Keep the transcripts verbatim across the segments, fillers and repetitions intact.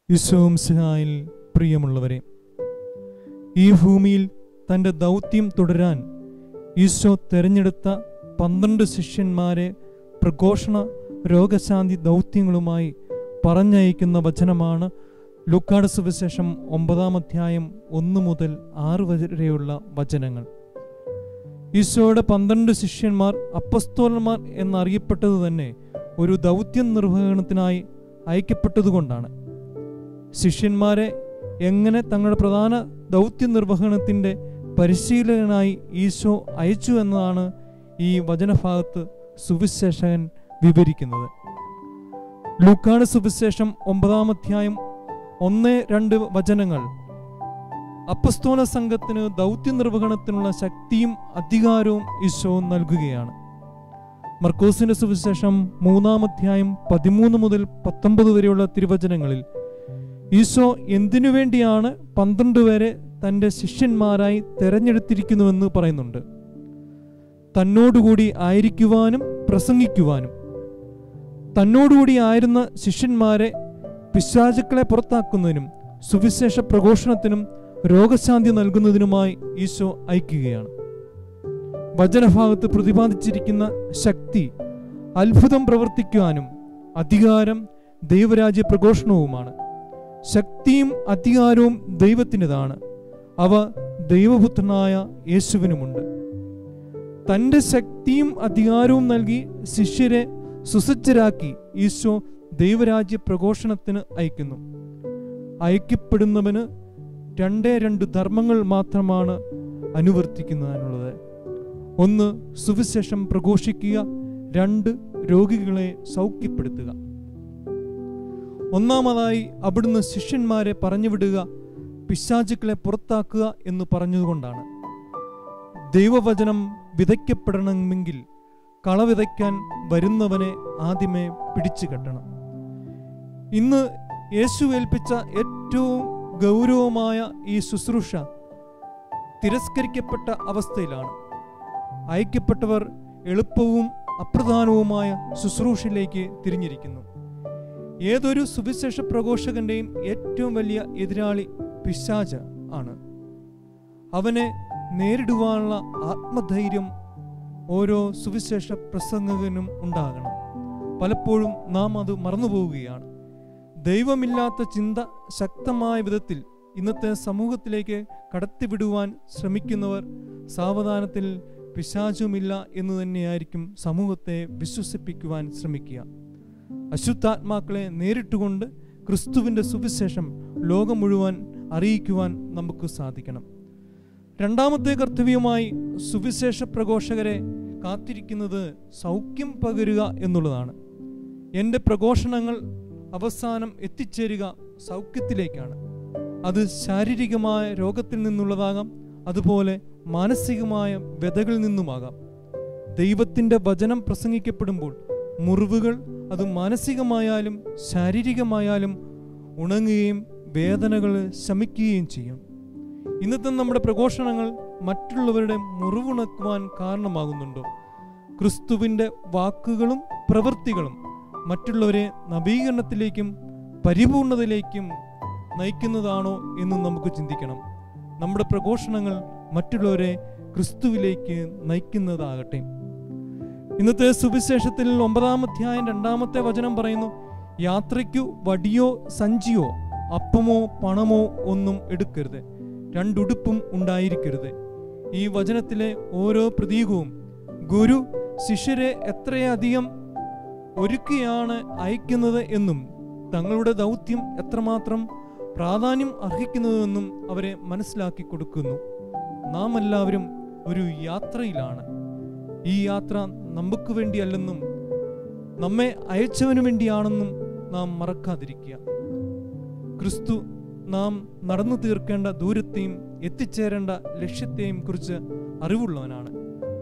ഈശോമിശിഹായിൽ പ്രിയമുള്ളവരെ, ഈ ഭൂമിയിൽ തൻ്റെ ദൗത്യം തുടരാൻ ഈശോ തെരഞ്ഞെടുത്ത പന്ത്രണ്ട് ശിഷ്യന്മാരെ പ്രഘോഷണ രോഗശാന്തി ദൗത്യങ്ങളുമായി പറഞ്ഞയക്കുന്ന വചനമാണ് ലൂക്കായുടെ സുവിശേഷം ഒമ്പതാം അധ്യായം ഒന്ന് മുതൽ ആറ് വരെയുള്ള വചനങ്ങൾ. ഈശോയുടെ പന്ത്രണ്ട് ശിഷ്യന്മാർ അപ്പസ്തോലന്മാർ എന്നറിയപ്പെട്ടത് തന്നെ ഒരു ദൗത്യ നിർവഹണത്തിനായി അയക്കപ്പെട്ടതുകൊണ്ടാണ്. ശിഷ്യന്മാരെ എങ്ങനെ തങ്ങളുടെ പ്രധാന ദൗത്യ നിർവഹണത്തിൻ്റെ പരിശീലകനായി ഈശോ അയച്ചു എന്നതാണ് ഈ വചനഭാഗത്ത് സുവിശേഷകൻ വിവരിക്കുന്നത്. ലൂക്കായുടെ സുവിശേഷം ഒമ്പതാം അധ്യായം ഒന്ന് രണ്ട് വചനങ്ങൾ അപ്പസ്തോല സംഘത്തിന് ദൗത്യ നിർവഹണത്തിനുള്ള ശക്തിയും അധികാരവും ഈശോ നൽകുകയാണ്. മർക്കോസിന്റെ സുവിശേഷം മൂന്നാം അധ്യായം പതിമൂന്ന് മുതൽ പത്തൊമ്പത് വരെയുള്ള തിരുവചനങ്ങളിൽ ഈശോ എന്തിനു വേണ്ടിയാണ് പന്ത്രണ്ട് പേരെ തൻ്റെ ശിഷ്യന്മാരായി തെരഞ്ഞെടുത്തിരിക്കുന്നുവെന്ന് പറയുന്നുണ്ട്. തന്നോടുകൂടി ആയിരിക്കുവാനും പ്രസംഗിക്കുവാനും. തന്നോടുകൂടി ആയിരുന്ന ശിഷ്യന്മാരെ പിശാചുക്കളെ പുറത്താക്കുന്നതിനും സുവിശേഷ പ്രഘോഷണത്തിനും രോഗശാന്തി നൽകുന്നതിനുമായി ഈശോ അയക്കുകയാണ്. വചനഭാഗത്ത് പ്രതിപാദിച്ചിരിക്കുന്ന ശക്തി അത്ഭുതം പ്രവർത്തിക്കുവാനും അധികാരം ദൈവരാജ്യ പ്രഘോഷണവുമാണ്. ശക്തിയും അധികാരവും ദൈവത്തിൻ്റെതാണ്. അവ ദൈവപുത്രനായ യേശുവിനുമുണ്ട്. തൻ്റെ ശക്തിയും അധികാരവും നൽകി ശിഷ്യരെ സുസജ്ജരാക്കി ഈശോ ദൈവരാജ്യ പ്രഘോഷണത്തിന് അയക്കുന്നു. അയക്കപ്പെടുന്നവന് രണ്ടേ രണ്ട് ധർമ്മങ്ങൾ മാത്രമാണ് അനുവർത്തിക്കുന്നതിനുള്ളത്. ഒന്ന്, സുവിശേഷം പ്രഘോഷിക്കുക. രണ്ട്, രോഗികളെ സൗഖ്യപ്പെടുത്തുക. ഒന്നാമതായി അവിടുന്ന് ശിഷ്യന്മാരെ പറഞ്ഞുവിടുക, പിശാചുക്കളെ പുറത്താക്കുക എന്ന് പറഞ്ഞതുകൊണ്ടാണ്. ദൈവവചനം വിതയ്ക്കപ്പെടണമെങ്കിൽ കള വിതയ്ക്കാൻ വരുന്നവനെ ആദ്യമേ പിടിച്ചു കെട്ടണം. ഇന്ന് യേശു ഏൽപ്പിച്ച ഏറ്റവും ഗൗരവമായ ഈ ശുശ്രൂഷ തിരസ്കരിക്കപ്പെട്ട അവസ്ഥയിലാണ്. അയക്കപ്പെട്ടവർ എളുപ്പവും അപ്രധാനവുമായ ശുശ്രൂഷയിലേക്ക് തിരിഞ്ഞിരിക്കുന്നു. ഏതൊരു സുവിശേഷ പ്രഘോഷകന്റെയും ഏറ്റവും വലിയ എതിരാളി പിശാച് ആണ്. അവനെ നേരിടുവാനുള്ള ആത്മധൈര്യം ഓരോ സുവിശേഷ പ്രസംഗകനും ഉണ്ടാകണം. പലപ്പോഴും നാം അത് മറന്നുപോവുകയാണ്. ദൈവമില്ലാത്ത ചിന്ത ശക്തമായ വിധത്തിൽ ഇന്നത്തെ സമൂഹത്തിലേക്ക് കടത്തിവിടുവാൻ ശ്രമിക്കുന്നവർ സാവധാനത്തിൽ പിശാചുമില്ല എന്ന് തന്നെയായിരിക്കും സമൂഹത്തെ വിശ്വസിപ്പിക്കുവാൻ ശ്രമിക്കുക. അശുദ്ധാത്മാക്കളെ നേരിട്ടുകൊണ്ട് ക്രിസ്തുവിൻ്റെ സുവിശേഷം ലോകം മുഴുവൻ അറിയിക്കുവാൻ നമുക്ക് സാധിക്കണം. രണ്ടാമത്തെ കർത്തവ്യമായി സുവിശേഷ പ്രഘോഷകരെ കാത്തിരിക്കുന്നത് സൗഖ്യം പകരുക എന്നുള്ളതാണ്. എൻ്റെ പ്രഘോഷണങ്ങൾ അവസാനം എത്തിച്ചേരുക സൗഖ്യത്തിലേക്കാണ്. അത് ശാരീരികമായ രോഗത്തിൽ നിന്നുള്ളതാകാം, അതുപോലെ മാനസികമായ വ്യതകളിൽ നിന്നുമാകാം. ദൈവത്തിൻ്റെ വചനം പ്രസംഗിക്കപ്പെടുമ്പോൾ മുറിവുകൾ അത് മാനസികമായാലും ശാരീരികമായാലും ഉണങ്ങുകയും വേദനകൾ ശമിക്കുകയും ചെയ്യും. ഇന്നത്തെ നമ്മുടെ പ്രഘോഷണങ്ങൾ മറ്റുള്ളവരുടെ മുറിവുണക്കുവാൻ കാരണമാകുന്നുണ്ടോ? ക്രിസ്തുവിൻ്റെ വാക്കുകളും പ്രവൃത്തികളും മറ്റുള്ളവരെ നവീകരണത്തിലേക്കും പരിപൂർണതയിലേക്കും നയിക്കുന്നതാണോ എന്ന് നമുക്ക് ചിന്തിക്കണം. നമ്മുടെ പ്രഘോഷണങ്ങൾ മറ്റുള്ളവരെ ക്രിസ്തുവിലേക്ക് നയിക്കുന്നതാകട്ടെ. ഇന്നത്തെ സുവിശേഷത്തിൽ ഒമ്പതാം അധ്യായം രണ്ടാമത്തെ വചനം പറയുന്നു, യാത്രയ്ക്കു വടിയോ സഞ്ചിയോ അപ്പമോ പണമോ ഒന്നും എടുക്കരുത്, രണ്ടുടുപ്പും ഉണ്ടായിരിക്കരുത്. ഈ വചനത്തിലെ ഓരോ പ്രതീകവും ഗുരു ശിഷ്യരെ എത്രയധികം ഒരുക്കിയാണ് അയക്കുന്നത് എന്നും തങ്ങളുടെ ദൗത്യം എത്രമാത്രം പ്രാധാന്യം അർഹിക്കുന്നതെന്നും അവരെ മനസ്സിലാക്കി കൊടുക്കുന്നു. നാം എല്ലാവരും ഒരു യാത്രയിലാണ്. ഈ യാത്ര നമുക്ക് വേണ്ടിയല്ലെന്നും നമ്മെ അയച്ചവന് വേണ്ടിയാണെന്നും നാം മറക്കാതിരിക്കുക. ക്രിസ്തു നാം നടന്നു തീർക്കേണ്ട ദൂരത്തെയും എത്തിച്ചേരേണ്ട ലക്ഷ്യത്തെയും കുറിച്ച് അറിവുള്ളവനാണ്.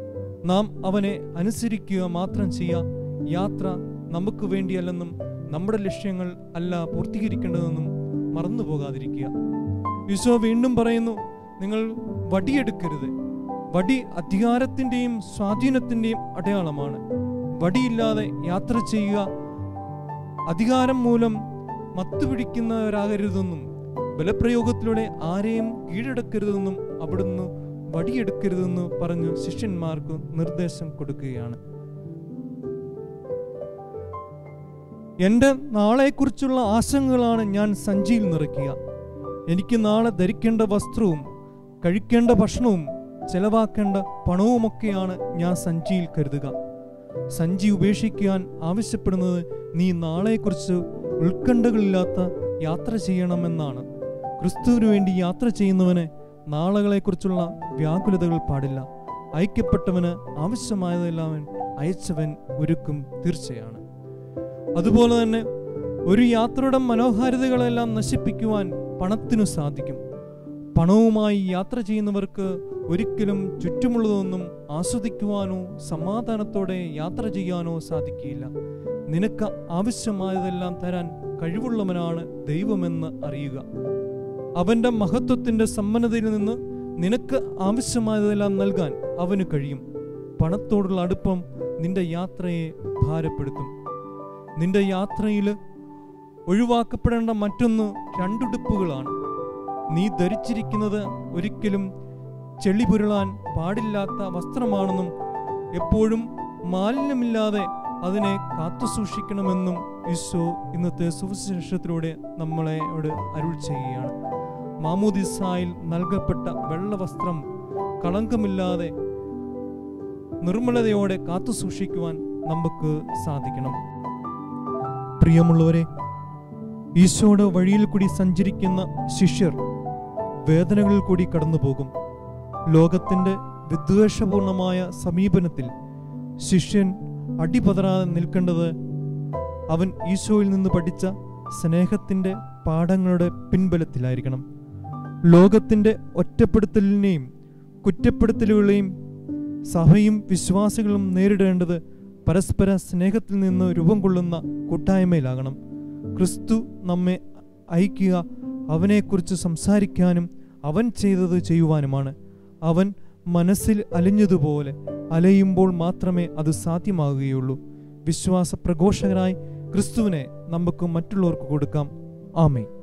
നാം അവനെ അനുസരിക്കുക മാത്രം ചെയ്യുക. യാത്ര നമുക്ക് വേണ്ടിയല്ലെന്നും നമ്മുടെ ലക്ഷ്യങ്ങൾ അല്ല പൂർത്തീകരിക്കേണ്ടതെന്നും മറന്നു പോകാതിരിക്കുക. ഈശോ വീണ്ടും പറയുന്നു, നിങ്ങൾ വടിയെടുക്കരുത്. വടി അധികാരത്തിൻ്റെയും സ്വാധീനത്തിൻ്റെയും അടയാളമാണ്. വടിയില്ലാതെ യാത്ര ചെയ്യുക അധികാരം മൂലം മത്തുപിടിക്കുന്നവരാകരുതെന്നും ബലപ്രയോഗത്തിലൂടെ ആരെയും കീഴടക്കരുതെന്നും അവിടുന്ന് വടിയെടുക്കരുതെന്ന് പറഞ്ഞു ശിഷ്യന്മാർക്ക് നിർദ്ദേശം കൊടുക്കുകയാണ്. എൻ്റെ നാളെക്കുറിച്ചുള്ള ആശങ്കകളാണ് ഞാൻ സഞ്ചിയിൽ നിറയ്ക്കുക. എനിക്ക് നാളെ ധരിക്കേണ്ട വസ്ത്രവും കഴിക്കേണ്ട ഭക്ഷണവും ചെലവാക്കേണ്ട പണവുമൊക്കെയാണ് ഞാൻ സഞ്ചിയിൽ കരുതുക. സഞ്ചി ഉപേക്ഷിക്കാൻ ആവശ്യപ്പെടുന്നത് നീ നാളെക്കുറിച്ച് ഉത്കണ്ഠകളില്ലാത്ത യാത്ര ചെയ്യണമെന്നാണ്. ക്രിസ്തുവിന് വേണ്ടി യാത്ര ചെയ്യുന്നവന് നാളുകളെക്കുറിച്ചുള്ള വ്യാകുലതകൾ പാടില്ല. അയക്കപ്പെട്ടവന് ആവശ്യമായതെല്ലാം അയച്ചവൻ ഒരുക്കും തീർച്ചയാണ്. അതുപോലെ തന്നെ ഒരു യാത്രയുടെ മനോഹാരിതകളെല്ലാം നശിപ്പിക്കുവാൻ പണത്തിനു സാധിക്കും. പണവുമായി യാത്ര ചെയ്യുന്നവർക്ക് ഒരിക്കലും ചുറ്റുമുള്ളതൊന്നും ആസ്വദിക്കുവാനോ സമാധാനത്തോടെ യാത്ര ചെയ്യാനോ സാധിക്കില്ല. നിനക്ക് ആവശ്യമായതെല്ലാം തരാൻ കഴിവുള്ളവനാണ് ദൈവമെന്ന് അറിയുക. അവൻ്റെ മഹത്വത്തിൻ്റെ സമ്പന്നതയിൽ നിന്ന് നിനക്ക് ആവശ്യമായതെല്ലാം നൽകാൻ അവന് കഴിയും. പണത്തോടുള്ള അടുപ്പം നിന്റെ യാത്രയെ ഭാരപ്പെടുത്തും. നിന്റെ യാത്രയിൽ ഒഴിവാക്കപ്പെടേണ്ട മറ്റൊന്ന് രണ്ടുടുപ്പുകളാണ്. നീ ധരിച്ചിരിക്കുന്നത് ഒരിക്കലും ചെളി പുരളാൻ പാടില്ലാത്ത വസ്ത്രമാണെന്നും എപ്പോഴും മാലിന്യമില്ലാതെ അതിനെ കാത്തു സൂക്ഷിക്കണമെന്നും ഈശോ ഇന്നത്തെ സുവിശേഷത്തിലൂടെ നമ്മളോട് അരുൾ ചെയ്യുകയാണ്. മാമോദിസായിൽ നൽകപ്പെട്ട വെള്ളവസ്ത്രം കളങ്കമില്ലാതെ നിർമ്മലതയോടെ കാത്തു സൂക്ഷിക്കുവാൻ നമുക്ക് സാധിക്കണം. പ്രിയമുള്ളവരെ, ഈശോയുടെ വഴിയിൽ കൂടി സഞ്ചരിക്കുന്ന ശിഷ്യർ വേദനകളിൽ കൂടി കടന്നുപോകും. ലോകത്തിൻ്റെ വിദ്വേഷപൂർണമായ സമീപനത്തിൽ ശിഷ്യൻ അടിപതറാതെ നിൽക്കേണ്ടത് അവൻ ഈശോയിൽ നിന്ന് പഠിച്ച സ്നേഹത്തിൻ്റെ പാഠങ്ങളുടെ പിൻബലത്തിലായിരിക്കണം. ലോകത്തിൻ്റെ ഒറ്റപ്പെടുത്തലിനെയും കുറ്റപ്പെടുത്തലുകളെയും സഭയും വിശ്വാസികളും നേരിടേണ്ടത് പരസ്പര സ്നേഹത്തിൽ നിന്ന് രൂപം കൊള്ളുന്ന കൂട്ടായ്മയിലാകണം. ക്രിസ്തു നമ്മെ അയക്കുക അവനെക്കുറിച്ച് സംസാരിക്കാനും അവൻ ചെയ്തത് ചെയ്യുവാനുമാണ്. അവൻ മനസ്സിൽ അലിഞ്ഞതുപോലെ അലയുമ്പോൾ മാത്രമേ അത് സാധ്യമാകുകയുള്ളൂ. വിശ്വാസ പ്രഘോഷകരായി ക്രിസ്തുവിനെ നമുക്ക് മറ്റുള്ളവർക്ക് കൊടുക്കാം. ആമേൻ.